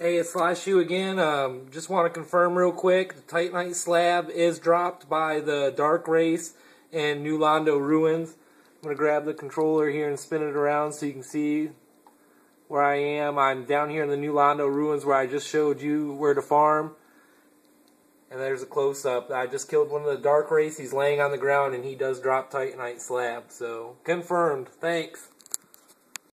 Hey, it's Slashu again. Just want to confirm real quick, the TITANITE slab is dropped by the DARKWRAITH and New Londo Ruins. I'm going to grab the controller here and spin it around so you can see where I am. I'm down here in the New Londo Ruins where I just showed you where to farm. And there's a close-up. I just killed one of the DARKWRAITHs. He's laying on the ground and he does drop TITANITE slab. So, confirmed. Thanks.